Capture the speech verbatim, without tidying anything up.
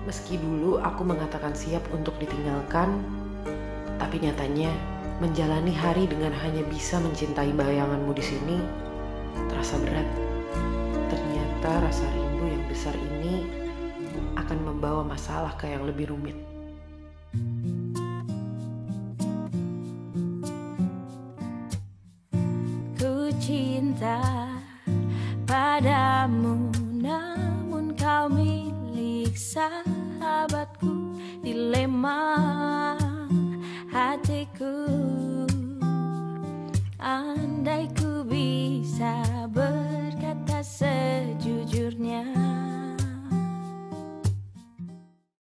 Meski dulu aku mengatakan siap untuk ditinggalkan, tapi nyatanya menjalani hari dengan hanya bisa mencintai bayanganmu di sini terasa berat. Ternyata rasa rindu yang besar ini akan membawa masalah ke yang lebih rumit. Ku cinta padamu, namun kau milik sahabatku. Dilema hatiku, andai ku bisa